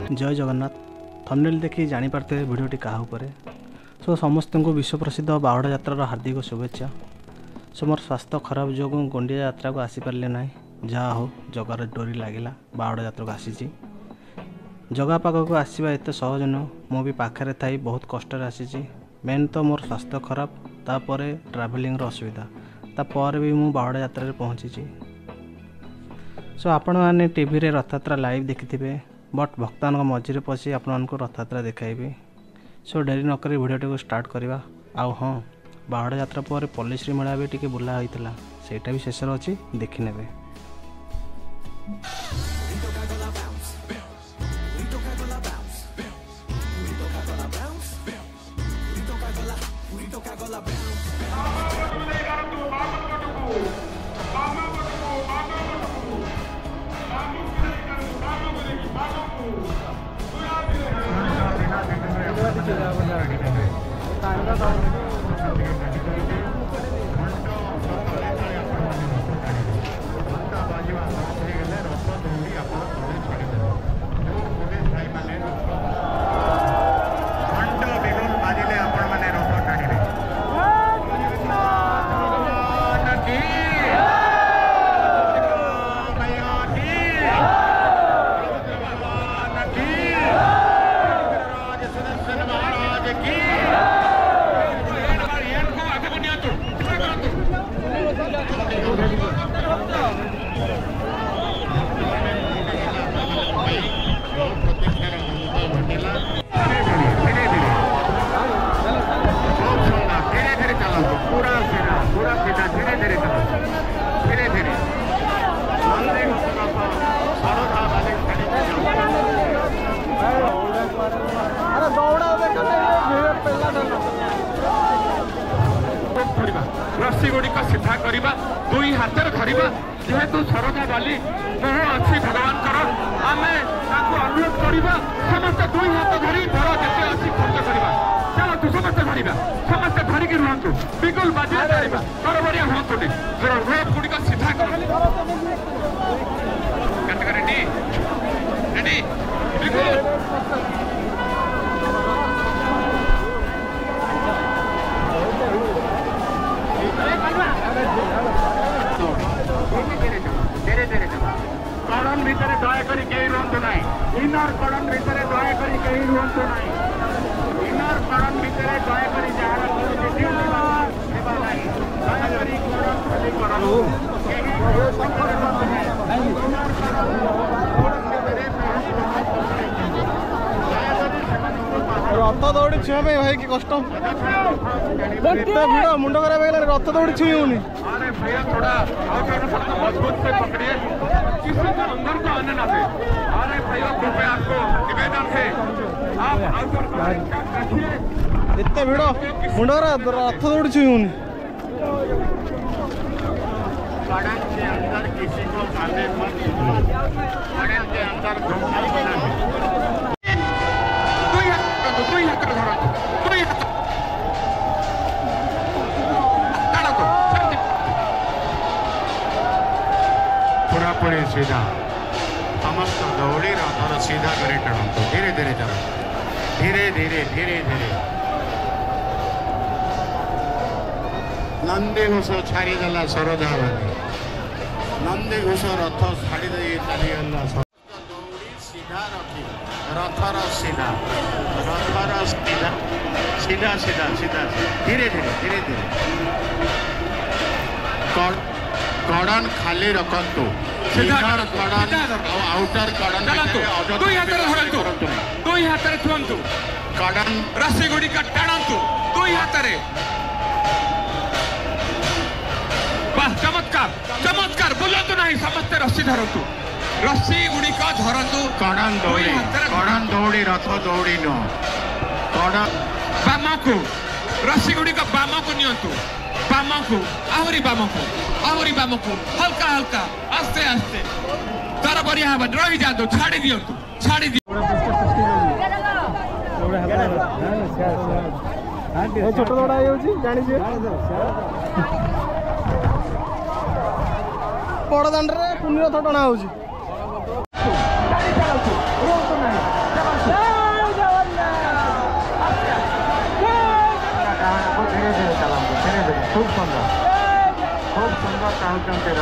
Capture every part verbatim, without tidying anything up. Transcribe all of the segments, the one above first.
जय जगन्नाथ थंबनेल देखि जानी पारते भिडियोटी क्या उपरे सो समस्त को विश्व प्रसिद्ध बाहुड़ा यात्रार हार्दिक शुभेच्छा। सो मोर स्वास्थ्य खराब जो गंडिया यात्रा को आसीपारे ना जहाँ हो जगार डोरी लगिला बाहुड़ा यात्रा को आसी जगह पाखक आसवा एत सहज नुह मु भी पाखे थी बहुत कष्ट आसी मेन तो मोर स्वास्थ्य खराब तापर ट्रावेलिंग असुविधा तापर भी मु बाहुड़ा यात्रा पहुँची। सो आपण मैंने टीवी रे रथयात्रा लाइव देखिथिबे बट भक्तान मझे पशि आपको रथयात्रा देखाइबी। सो डेरी नक भिडियोटी को स्टार्ट करवा। आउ हाँ बाहुड़ा यात्रा पर पल्लीश्री मेला भी टी बुला होता सेटा भी शेष अच्छी देखने। रस्सी गुड़िक सीधा करवा दुई हाथ धरवा जेहेतु सरधा बाली मोह अच्छी भगवान आम अनुरोध करवा समस्त दुई हाथ धरी धर जिते अच्छी खर्च करवा चलतु समस्त धरवा समस्त धरिकी रुहतु बिल्कुल बाजिया जाना तरबरिया हूँ रोड गुड़िक सीधा कर रेडी रेडी बिल्कुल कड़न भितर दयाकोरी कहीं रुहतु ना इनर कड़न भितर दयाकोरी कहीं रुहतु ना इनर कड़न भितर दयाकोरी जार रथ दौड़ी छुआ भाई कि कष्ट भिड़ मुंड खराब है रथ दौड़ी छुई होनी। अरे भैया थोड़ा मजबूत से पकड़िए किसी को अंदर को आने ना दे। अरे भैया कृपया आपको निवेदन है आप इतने भिड़ मुंड खराब रथ दौड़ी छुई होनी। सड़क के अंदर किसी को आने मत सड़क के अंदर पूरापूरी सीधा समस्त दौड़ी रथर सीधा कर टाणु धीरे धीरे चल धीरे धीरे धीरे धीरे नंदी घोष छाड़ीदेला सरधा बाली नंदी घोष रथ छाड़ी चलीगला दौड़ी सीधा रखी रथर सीधा रथर सीधा सीधा सीधा सीधा धीरे धीरे धीरे धीरे कड़न खाली रखु इनर कड़न आउटर कड़न दुई हाथ धरतु दुई हाथ छुअंतु कड़न रस्सी गुड़िक टाणु दुई हाथ चमत्कार चमत्कार बुलातु ना समस्ते रस्सी धरतु रस्सी गुड़िक धरतु कड़न दौड़ी कड़न दौड़ी रथ दौड़ी नुह कड़न बाम को रस्सी गुड़िक बाम को नियंतु बाम को आहरी बाम को आहरी बाम को हल्का हल्का आस्ते आस्ते तार बढ़िया हम रही जातु छाड़ी दियंतु छाड़ी दि छोट दौड़ा जानी बड़ दाण्ड पुण्य रथ टणा हो खूब सुंदर खूब सुंदर चाहते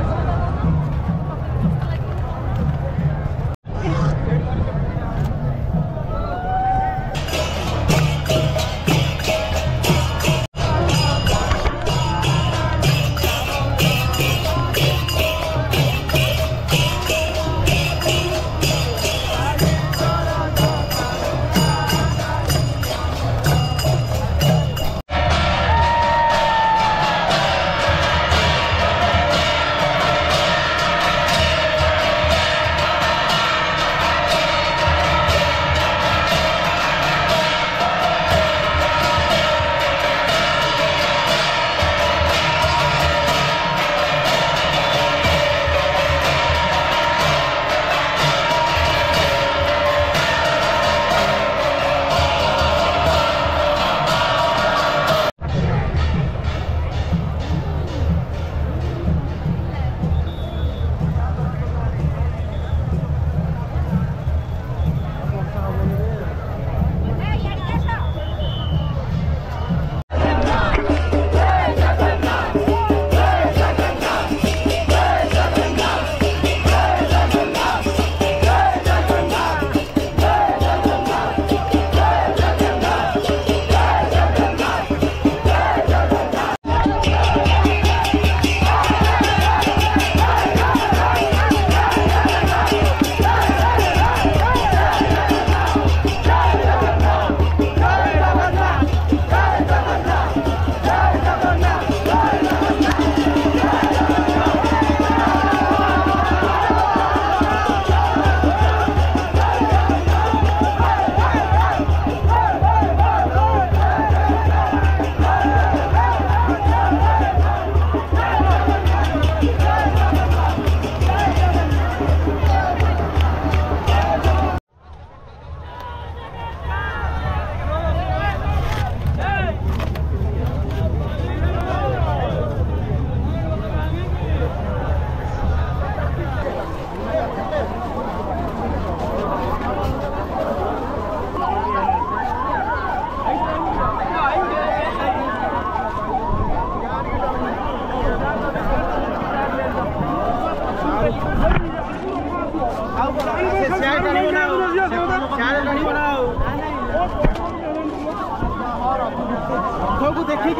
देखिए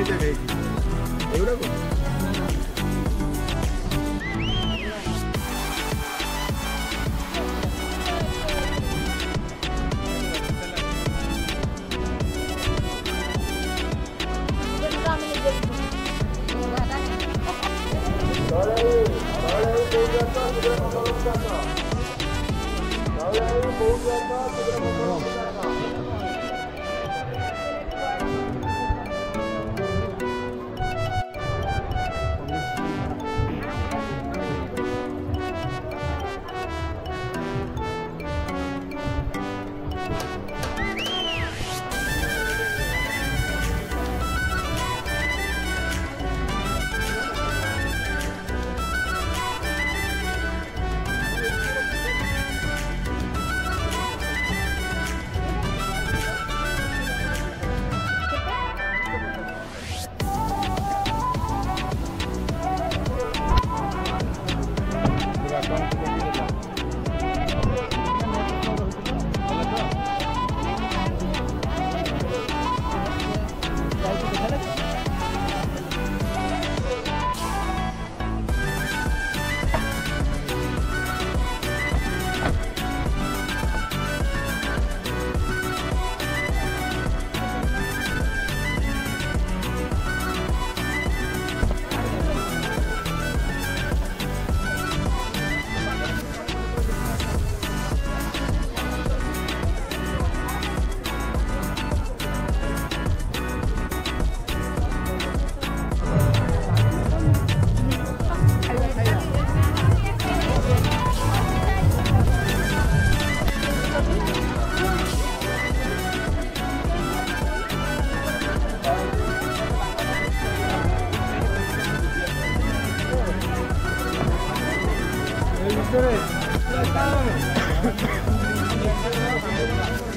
Victory.